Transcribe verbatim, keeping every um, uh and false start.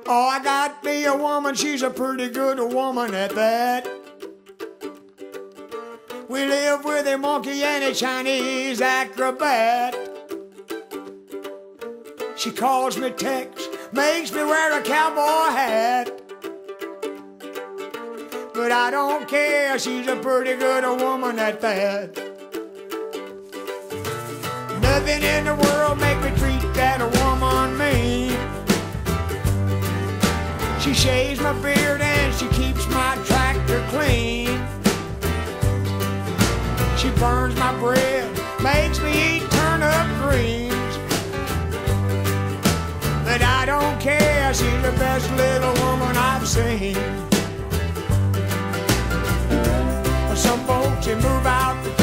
Oh, I got me a woman, she's a pretty good woman at that. We live with a monkey and a Chinese acrobat. She calls me Tex, makes me wear a cowboy hat. But I don't care, she's a pretty good woman at that. Nothing in the world make me treat that woman mean. She shaves my beard and she keeps my tractor clean. She burns my bread, makes me eat turnip greens. But I don't care, she's the best little woman I've seen. Some folks, they move out